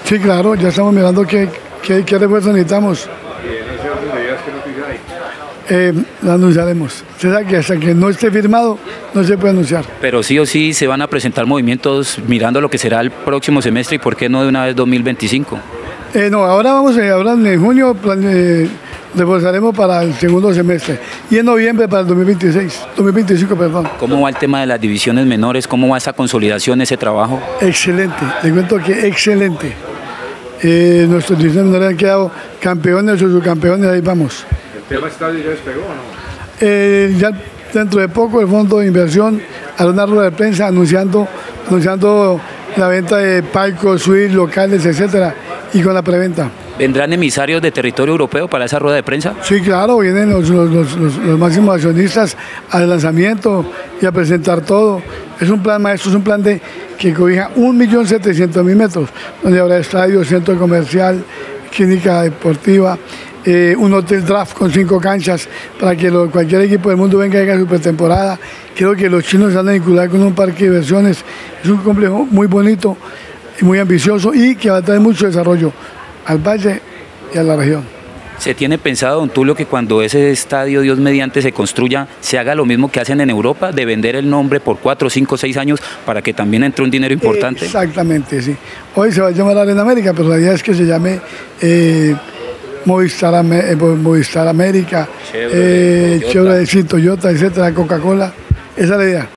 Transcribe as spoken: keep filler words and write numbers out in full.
Sí, claro, ya estamos mirando qué, qué, qué refuerzos necesitamos. Eh, lo anunciaremos. Usted sabe que hasta que no esté firmado no se puede anunciar. Pero sí o sí se van a presentar movimientos mirando lo que será el próximo semestre y por qué no de una vez dos mil veinticinco. Eh, no, ahora vamos, eh, ahora en junio plan, eh, reforzaremos para el segundo semestre y en noviembre para el dos mil veintiséis, dos mil veinticinco, perdón. ¿Cómo va el tema de las divisiones menores? ¿Cómo va esa consolidación, ese trabajo? Excelente, le cuento que excelente. Eh, nuestros divisiones menores han quedado campeones o subcampeones, ahí vamos. ¿El tema estadio ya despegó o no? Eh, ya dentro de poco el fondo de inversión hará una rueda de prensa anunciando, anunciando la venta de palcos, suites, locales, etcétera, y con la preventa. ¿Vendrán emisarios de territorio europeo para esa rueda de prensa? Sí, claro, vienen los, los, los, los, los máximos accionistas al lanzamiento y a presentar todo. Es un plan maestro, es un plan de que cobija un millón setecientos mil metros, donde habrá estadio, centro comercial, clínica deportiva, eh, un hotel draft con cinco canchas para que lo, cualquier equipo del mundo venga y haga su pretemporada. Creo que los chinos se van a vincular con un parque de diversiones. Es un complejo muy bonito y muy ambicioso y que va a traer mucho desarrollo al valle y a la región. ¿Se tiene pensado, don Tulio, que cuando ese estadio, Dios mediante, se construya, se haga lo mismo que hacen en Europa, de vender el nombre por cuatro, cinco, seis años para que también entre un dinero importante? Exactamente, sí. Hoy se va a llamar Arena América, pero la idea es que se llame eh, Movistar, eh, Movistar América, Chevrolet, eh, Toyota, Toyota, etcétera, Coca-Cola. Esa es la idea.